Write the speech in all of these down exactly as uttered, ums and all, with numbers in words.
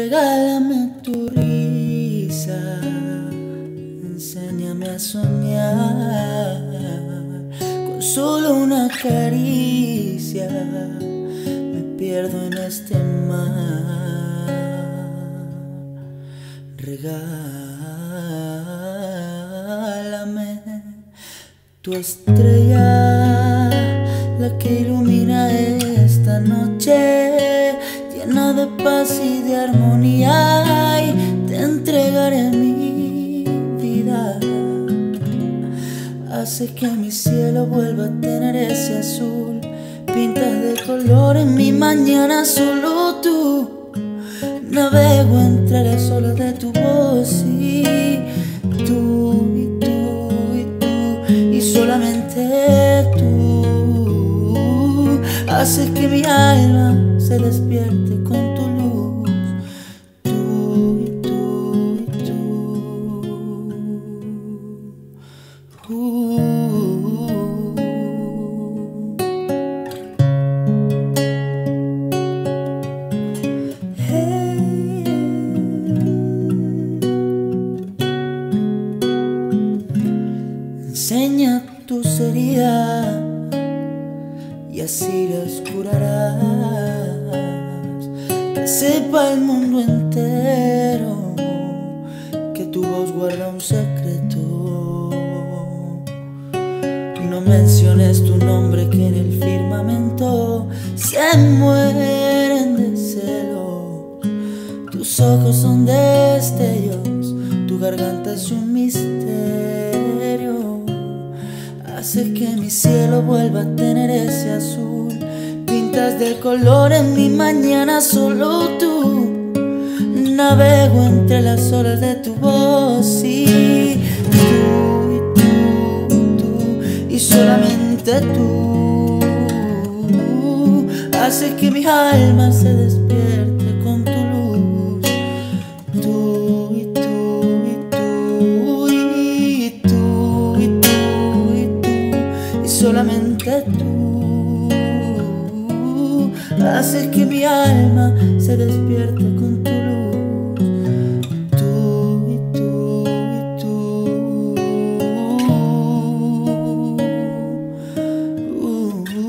Regálame tu risa, enséñame a soñar. Con solo una caricia me pierdo en este mar. Regálame tu estrella, la que ilumina esta noche, llena de paz y de armonía, y te entregaré mi vida. Hace que mi cielo vuelva a tener ese azul, pintas de color en mi mañana, solo tú. Navego entre las olas de tu voz y tú, y tú, y tú, y solamente tú. Haces que mi alma se despierte con tu luz, tú, y tú, y tú. Uh. Enseña tus heridas y así las curarás. Que sepa el mundo entero que tu voz guarda un secreto. No menciones tu nombre, que en el firmamento se mueren de celos. Tus ojos son destellos, tu garganta es un misterio. Hace que mi cielo vuelva a tener ese azul, pintas de color en mi mañana, solo tú. Navego entre las olas de tu voz y tú, y tú, y tú, y solamente tú. Hace que mi alma se despierte con tu luz, tú, y tú, y tú, y tú, y tú, y solamente tú. Haces que mi alma se despierte con tu luz, tú, y tú, y tú. Uh, uh,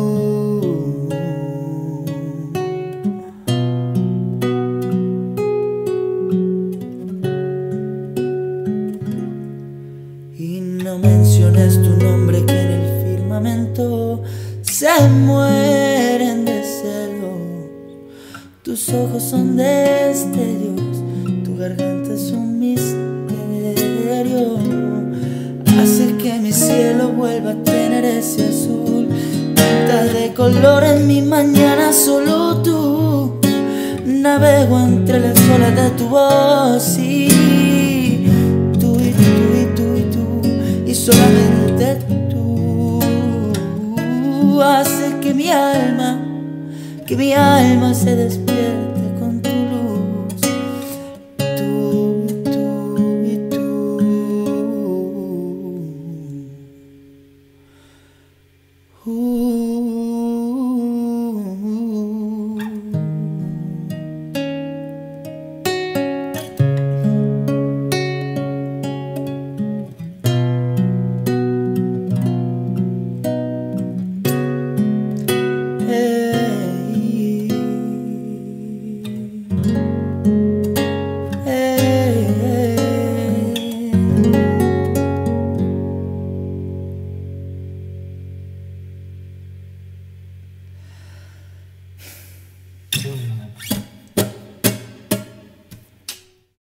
uh. Y no menciones tu nombre, que en el firmamento se mueren de celos. Tus ojos son destellos, tu garganta es un misterio. Hace que mi cielo vuelva a tener ese azul, pintas de color en mi mañana, solo tú. Navego entre las olas de tu voz y tú, y tú, y tú, y tú, y solamente tú. Hace que mi alma, que mi alma se despierte